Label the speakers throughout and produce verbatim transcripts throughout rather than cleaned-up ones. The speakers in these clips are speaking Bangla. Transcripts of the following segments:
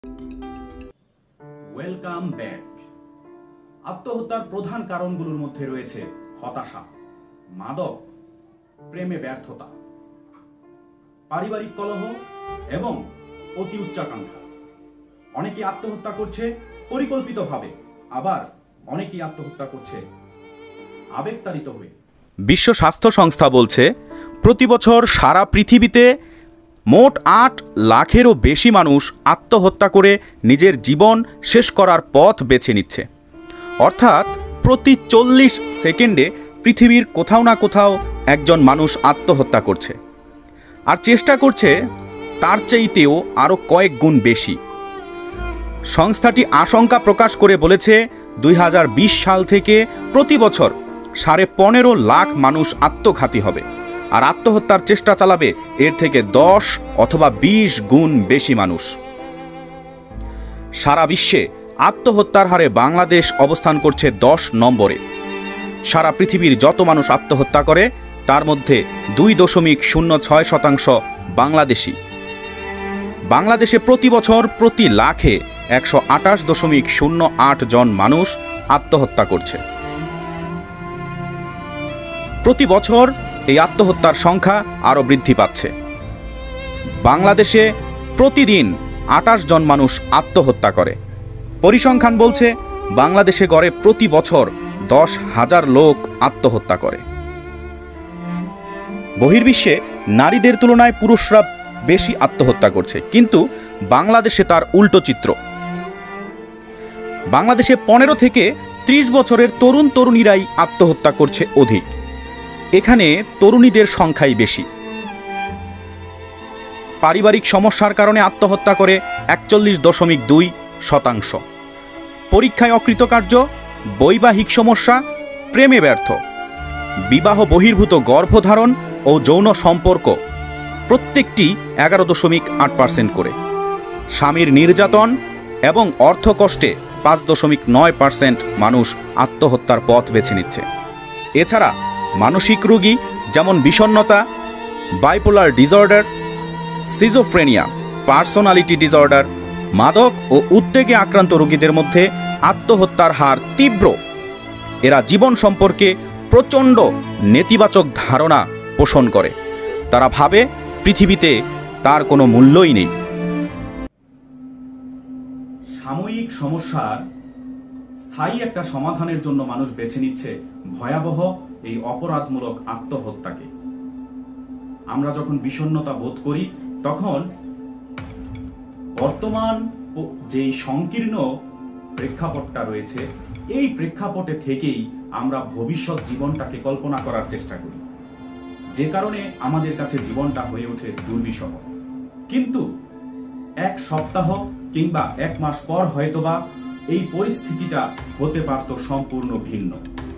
Speaker 1: Welcome back. আত্মহত্যার প্রধান কারণগুলোর মধ্যে রয়েছে হতাশা, মাদক, প্রেমে ব্যর্থতা, পারিবারিক কলহ এবং অতি উচ্চাকাঙ্ক্ষা। অনেকে আত্মহত্যা করছে পরিকল্পিতভাবে, আবার অনেকেই আত্মহত্যা করছে আবেগতাড়িত হয়ে।
Speaker 2: বিশ্ব স্বাস্থ্য সংস্থা বলছে প্রতি বছর সারা পৃথিবীতে মোট আট লাখেরও বেশি মানুষ আত্মহত্যা করে নিজের জীবন শেষ করার পথ বেছে নিচ্ছে। অর্থাৎ প্রতি চল্লিশ সেকেন্ডে পৃথিবীর কোথাও না কোথাও একজন মানুষ আত্মহত্যা করছে, আর চেষ্টা করছে তার চাইতেও আরও কয়েক গুণ বেশি। সংস্থাটি আশঙ্কা প্রকাশ করে বলেছে দুই হাজার বিশ সাল থেকে প্রতি বছর সাড়ে পনেরো লাখ মানুষ আত্মঘাতী হবে, আর আত্মহত্যার চেষ্টা চালাবে এর থেকে দশ অথবা বিশ গুণ বেশি মানুষ। সারা বিশ্বে আত্মহত্যার হারে বাংলাদেশ অবস্থান করছে দশ নম্বরে। সারা পৃথিবীর যত মানুষ আত্মহত্যা করে তার মধ্যে দুই দশমিক শূন্য ছয় শতাংশ বাংলাদেশি। বাংলাদেশে প্রতি বছর প্রতি লাখে একশো আঠাশ দশমিক শূন্য আট জন মানুষ আত্মহত্যা করছে। প্রতি বছর এই আত্মহত্যার সংখ্যা আরও বৃদ্ধি পাচ্ছে। বাংলাদেশে প্রতিদিন আটাশ জন মানুষ আত্মহত্যা করে। পরিসংখ্যান বলছে বাংলাদেশে গড়ে প্রতি বছর দশ হাজার লোক আত্মহত্যা করে। বহির্বিশ্বে নারীদের তুলনায় পুরুষরা বেশি আত্মহত্যা করছে, কিন্তু বাংলাদেশে তার উল্টো চিত্র। বাংলাদেশে পনেরো থেকে ত্রিশ বছরের তরুণ তরুণীরাই আত্মহত্যা করছে অধিক। এখানে তরুণীদের সংখ্যাই বেশি। পারিবারিক সমস্যার কারণে আত্মহত্যা করে একচল্লিশ দশমিক দুই শতাংশ। পরীক্ষায় অকৃতকার্য, বৈবাহিক সমস্যা, প্রেমে ব্যর্থ, বিবাহ বহির্ভূত গর্ভধারণ ও যৌন সম্পর্ক প্রত্যেকটি এগারো দশমিক আট পার্সেন্ট করে। স্বামীর নির্যাতন এবং অর্থকষ্টে পাঁচ দশমিক নয় পার্সেন্ট মানুষ আত্মহত্যার পথ বেছে নিচ্ছে। এছাড়া মানসিক রোগী যেমন বিষণ্ণতা, bipolar disorder, schizophrenia, personality disorder, মাদক ও উদ্বেগে আক্রান্ত রোগীদের মধ্যে আত্মহত্যার হার তীব্র। এরা জীবন সম্পর্কে প্রচণ্ড নেতিবাচক ধারণা পোষণ করে। তারা ভাবে পৃথিবীতে তার কোনো মূল্যই নেই।
Speaker 1: সাময়িক সমস্যার স্থায়ী একটা সমাধানের জন্য মানুষ বেছে নিচ্ছে ভয়াবহ এই অপরাধমূলক আত্মহত্যাকে। আমরা যখন বিষণ্ণতা বোধ করি তখন বর্তমান যে সংকীর্ণ প্রেক্ষাপটটা রয়েছে এই প্রেক্ষাপটে থেকেই আমরা ভবিষ্যৎ জীবনটাকে কল্পনা করার চেষ্টা করি, যে কারণে আমাদের কাছে জীবনটা হয়ে ওঠে দুর্বিষহ। কিন্তু এক সপ্তাহ কিংবা এক মাস পর হয়তোবা এই পরিস্থিতিটা হতে পারত সম্পূর্ণ ভিন্ন।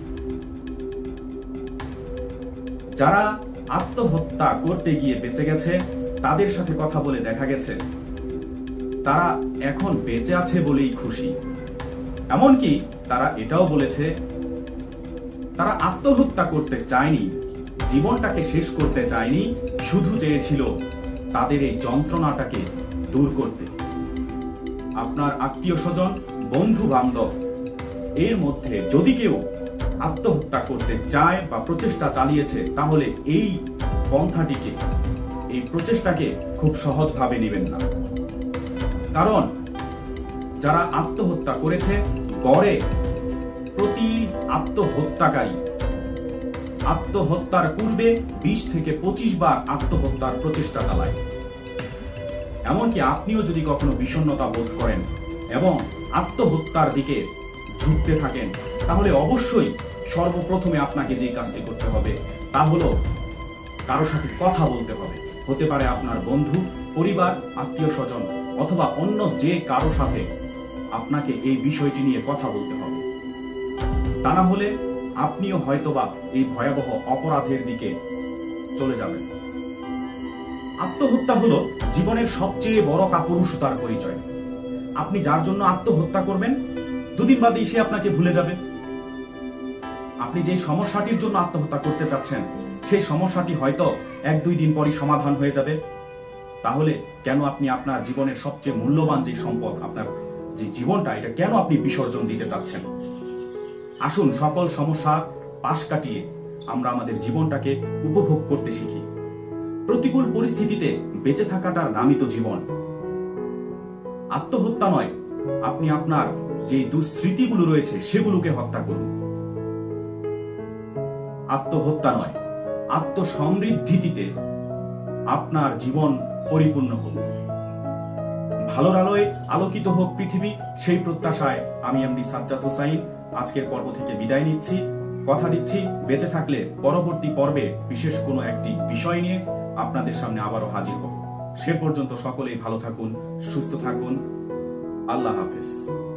Speaker 1: যারা আত্মহত্যা করতে গিয়ে বেঁচে গেছে তাদের সাথে কথা বলে দেখা গেছে তারা এখন বেঁচে আছে বলেই খুশি। এমনকি তারা এটাও বলেছে তারা আত্মহত্যা করতে চায়নি, জীবনটাকে শেষ করতে চায়নি, শুধু চেয়েছিল তাদের এই যন্ত্রণাটাকে দূর করতে। আপনার আত্মীয় স্বজন, বন্ধু বান্ধব এর মধ্যে যদি কেউ আত্মহত্যা করতে চায় বা প্রচেষ্টা চালিয়েছে তাহলে এই পন্থাটিকে, এই প্রচেষ্টাকে খুব সহজভাবে নেবেন না। কারণ যারা আত্মহত্যা করেছে গড়ে প্রতি আত্মহত্যাকারী আত্মহত্যার পূর্বে বিশ থেকে পঁচিশ বার আত্মহত্যার প্রচেষ্টা চালায়। এমনকি আপনিও যদি কখনো বিষণ্ণতা বোধ করেন এবং আত্মহত্যার দিকে ঝুঁকতে থাকেন তাহলে অবশ্যই সর্বপ্রথমে আপনাকে যে কাজটি করতে হবে তা হলো কারো সাথে কথা বলতে হবে। হতে পারে আপনার বন্ধু, পরিবার, আত্মীয় স্বজন অথবা অন্য যে কারো সাথে আপনাকে এই বিষয়টি নিয়ে কথা বলতে হবে। তা না হলে আপনিও হয়তোবা এই ভয়াবহ অপরাধের দিকে চলে যাবেন। আত্মহত্যা হলো জীবনের সবচেয়ে বড় কাপুরুষতার পরিচয়। আপনি যার জন্য আত্মহত্যা করবেন দুদিন বাদেই সে আপনাকে ভুলে যাবে। আপনি যে সমস্যাটির জন্য আত্মহত্যা করতে চাচ্ছেন সেই সমস্যাটি হয়তো এক দুই দিন পরই সমাধান হয়ে যাবে। তাহলে কেন আপনি আপনার জীবনের সবচেয়ে মূল্যবান যে সম্পদ, আপনার যে জীবনটা, এটা কেন আপনি বিসর্জন দিতে চাচ্ছেন? আসুন সকল সমস্যা পাশ কাটিয়ে আমরা আমাদের জীবনটাকে উপভোগ করতে শিখি। প্রতিকূল পরিস্থিতিতে বেঁচে থাকাটার নামই তো জীবন। আত্মহত্যা নয়, আপনি আপনার যে দুঃস্মৃতিগুলো রয়েছে সেগুলোকে হত্যা করুন। আত্মহত্যা নয়, আত্মসমৃদ্ধিতে আপনার জীবন পরিপূর্ণ হোক। ভালোর আলোয় আলোকিত হোক পৃথিবী, সেই প্রত্যাশায় আমি এমডি সাজ্জাদ হোসাইন আজকের পর্ব থেকে বিদায় নিচ্ছি। কথা দিচ্ছি, বেঁচে থাকলে পরবর্তী পর্বে বিশেষ কোনো একটি বিষয় নিয়ে আপনাদের সামনে আবারও হাজির হব। সে পর্যন্ত সকলেই ভালো থাকুন, সুস্থ থাকুন। আল্লাহ হাফেজ।